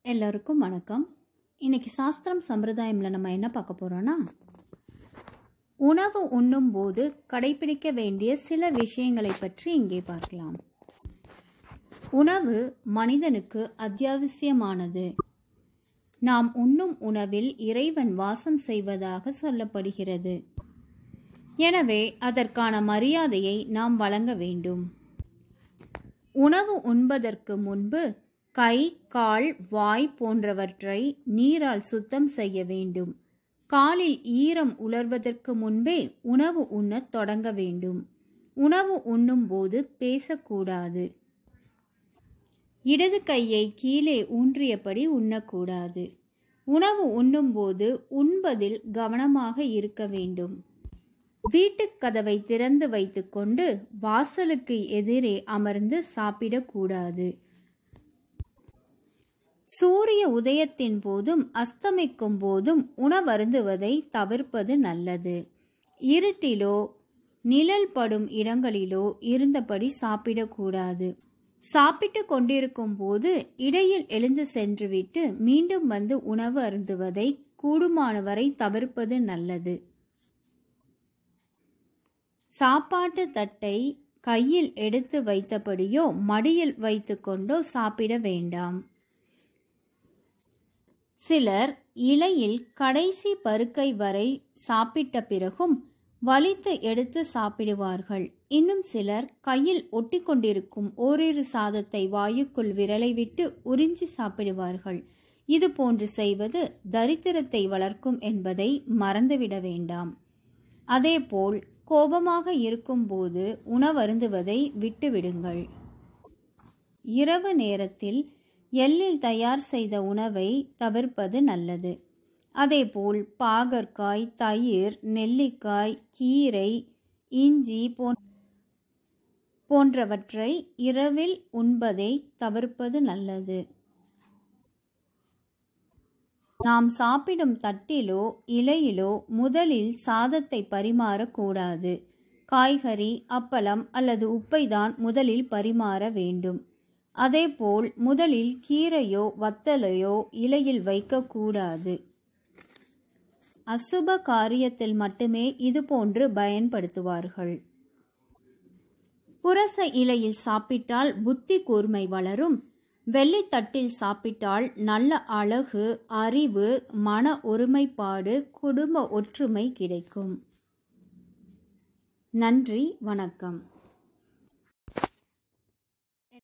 எல்லோருக்கும் வணக்கம். இன்னைக்கு சாஸ்திரம் சம்பிரதாயம்ல நம்ம என்ன பார்க்க போறோம்னா, உணவு உண்ணும் போது கடைபிடிக்க வேண்டிய சில விஷயங்களை பற்றி இங்கே பார்க்கலாம். உணவு மனிதனுக்கு அத்தியாவசியமானது. நாம் உண்ணும் உணவில் இறைவன் வாசம் செய்வதாக சொல்லப்படுகிறது. எனவே அதற்கான மரியாதையை நாம் வழங்க வேண்டும். உணவு உண்பதற்கு முன்பு கை, கால், வாய் போன்றவற்றை நீரால் சுத்தம் செய்ய வேண்டும். காலில் ஈரம் உலர்வதற்கு முன்பே உணவு உண்ணத் தொடங்க வேண்டும். உணவு உண்ணும் போது பேசக்கூடாது. இடது கையை கீழே ஊன்றியபடி உண்ணக்கூடாது. உணவு உண்ணும்போது உண்பதில் கவனமாக இருக்க வேண்டும். வீட்டுக் கதவை திறந்து வைத்துக்கொண்டு வாசலுக்கு எதிரே அமர்ந்து சாப்பிடக்கூடாது. சூரிய உதயத்தின் போதும் அஸ்தமிக்கும் போதும் உணவருந்துவதை தவிர்ப்பது நல்லது. இருட்டிலோ நிழல் படும் இடங்களிலோ இருந்தபடி சாப்பிடக்கூடாது. சாப்பிட்டு கொண்டிருக்கும் போது இடையில் எழுந்து சென்றுவிட்டு மீண்டும் வந்து உணவு அருந்துவதை கூடுமானவரை தவிர்ப்பது நல்லது. சாப்பாட்டு தட்டை கையில் எடுத்து வைத்தபடியோ மடியில் வைத்து கொண்டோ சாப்பிட வேண்டாம். சிலர் இலையில் கடைசி பருக்கை வரை சாப்பிட்ட பிறகும் வலித்து எடுத்து சாப்பிடுவார்கள். இன்னும் சிலர் கையில் ஒட்டி கொண்டிருக்கும் ஓரிரு சாதத்தை வாயுக்குள் விரலை விட்டு உறிஞ்சி சாப்பிடுவார்கள். இது போன்று செய்வது தரித்திரத்தை வளர்க்கும் என்பதை மறந்துவிட வேண்டாம். அதேபோல் கோபமாக இருக்கும்போது உணவருந்துவதை விட்டுவிடுங்கள். இரவு நேரத்தில் எள்ளில் தயார் செய்த உணவை தவிர்ப்பது நல்லது. அதேபோல் பாகற்காய், தயிர், நெல்லிக்காய், கீரை, இஞ்சி போன்றவற்றை இரவில் உண்பதை தவிர்ப்பது நல்லது. நாம் சாப்பிடும் தட்டிலோ இலையிலோ முதலில் சாதத்தை பரிமாறக்கூடாது. காய்கறி, அப்பளம் அல்லது உப்பைதான் முதலில் பரிமாற வேண்டும். அதேபோல் முதலில் கீரையோ வத்தலையோ இலையில் வைக்கக்கூடாது. அசுப காரியத்தில் மட்டுமே இது போன்று பயன்படுத்துவார்கள். புரச இலையில் சாப்பிட்டால் புத்தி கூர்மை வளரும். வெள்ளித்தட்டில் சாப்பிட்டால் நல்ல அழகு, அறிவு, மன ஒருமைப்பாடு, குடும்ப ஒற்றுமை கிடைக்கும். நன்றி, வணக்கம்.